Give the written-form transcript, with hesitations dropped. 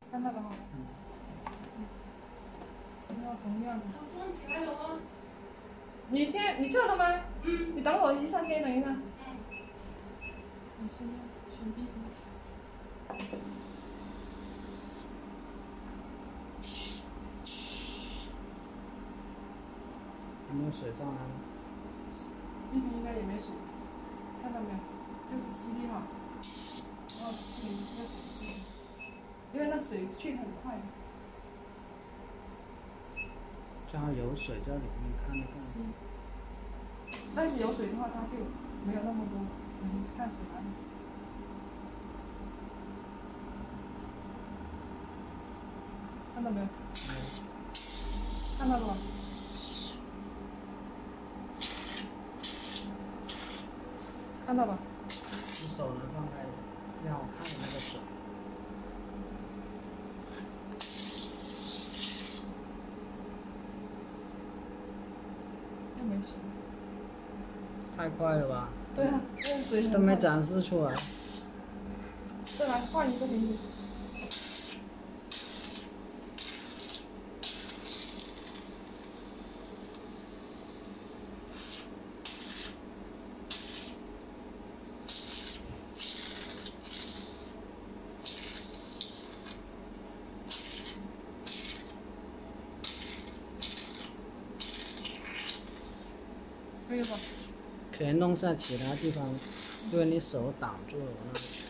看那个哈。要同样的。 装起来了吗？ 你测了吗？嗯。你等我一下，先等一下。嗯。你先选 B。 有没有水上来 ？B 应该也没水，看到没有？这是CD哈。哦，是要写CD，因为那水去很快的。 正好有水在里面看得到。 但是有水的话，它就没有那么多。你是看水哪里？看到没有？看到了吗？看到吧？ 你手能放开一点，让我看你那个水。 又没水。 太快了吧？ 对啊，这个水很快。 都没展示出来。 再来换一个瓶子。可以吧？ 可以弄下其他地方，因为你手挡住了我那里。